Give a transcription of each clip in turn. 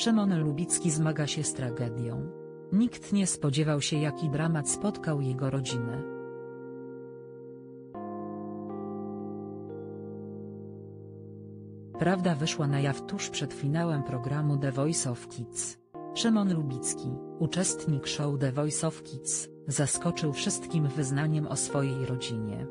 Szymon Lubicki zmaga się z tragedią. Nikt nie spodziewał się, jaki dramat spotkał jego rodzinę. Prawda wyszła na jaw tuż przed finałem programu The Voice of Kids. Szymon Lubicki, uczestnik show The Voice of Kids, zaskoczył wszystkim wyznaniem o swojej rodzinie.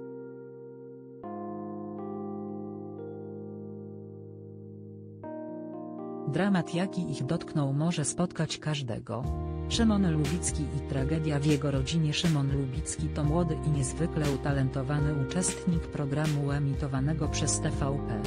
Dramat, jaki ich dotknął, może spotkać każdego. Szymon Lubicki i tragedia w jego rodzinie. Szymon Lubicki to młody i niezwykle utalentowany uczestnik programu emitowanego przez TVP.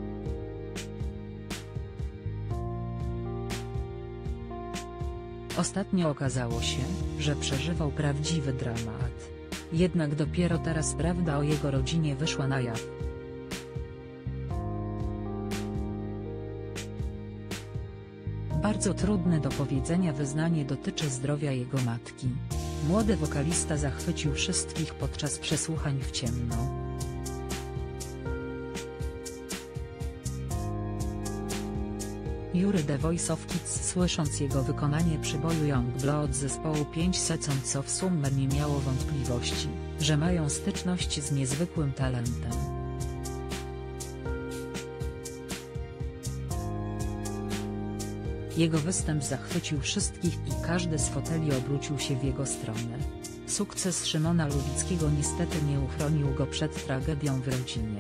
Ostatnio okazało się, że przeżywał prawdziwy dramat. Jednak dopiero teraz prawda o jego rodzinie wyszła na jaw. Bardzo trudne do powiedzenia wyznanie dotyczy zdrowia jego matki. Młody wokalista zachwycił wszystkich podczas przesłuchań w ciemno. Jury The Voice of Kids, słysząc jego wykonanie przyboju Youngblood zespołu 5 Seconds of Summer, nie miało wątpliwości, że mają styczność z niezwykłym talentem. Jego występ zachwycił wszystkich i każdy z foteli obrócił się w jego stronę. Sukces Szymona Lubickiego niestety nie uchronił go przed tragedią w rodzinie.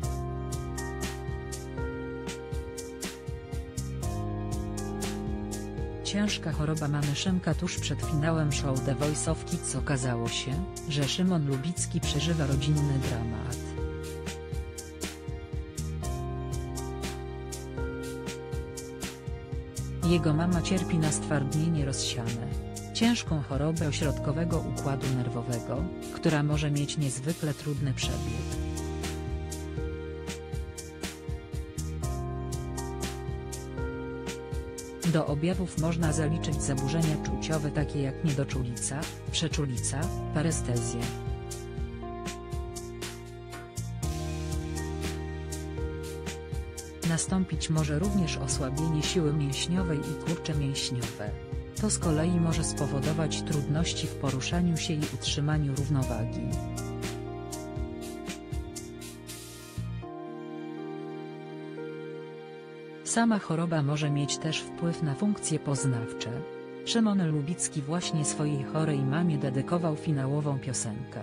Ciężka choroba mamy Szymka. Tuż przed finałem show The Voice of Kids okazało się, że Szymon Lubicki przeżywa rodzinny dramat. Jego mama cierpi na stwardnienie rozsiane, ciężką chorobę ośrodkowego układu nerwowego, która może mieć niezwykle trudny przebieg. Do objawów można zaliczyć zaburzenia czuciowe takie jak niedoczulica, przeczulica, parestezję. Nastąpić może również osłabienie siły mięśniowej i kurcze mięśniowe. To z kolei może spowodować trudności w poruszaniu się i utrzymaniu równowagi. Sama choroba może mieć też wpływ na funkcje poznawcze. Szymon Lubicki właśnie swojej chorej mamie dedykował finałową piosenkę.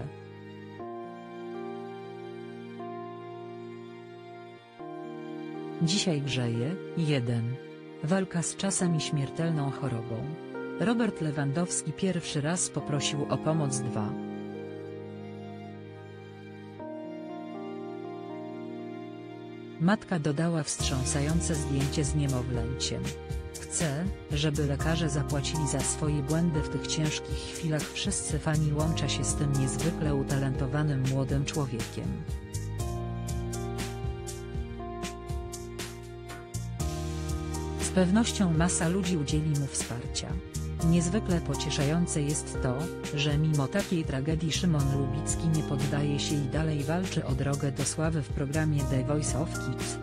Dzisiaj grzeje. 1. Walka z czasem i śmiertelną chorobą. Robert Lewandowski pierwszy raz poprosił o pomoc. 2. Matka dodała wstrząsające zdjęcie z niemowlęciem. Chcę, żeby lekarze zapłacili za swoje błędy w tych ciężkich chwilach. Wszyscy fani łączą się z tym niezwykle utalentowanym młodym człowiekiem. Z pewnością masa ludzi udzieli mu wsparcia. Niezwykle pocieszające jest to, że mimo takiej tragedii Szymon Lubicki nie poddaje się i dalej walczy o drogę do sławy w programie The Voice of Kids.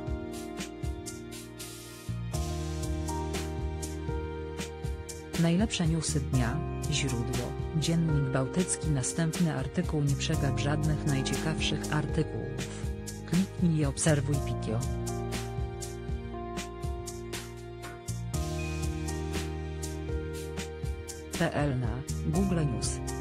Najlepsze newsy dnia, źródło, Dziennik Bałtycki. Następny artykuł. Nie przegap żadnych najciekawszych artykułów. Kliknij i obserwuj Pikio. PL na Google News.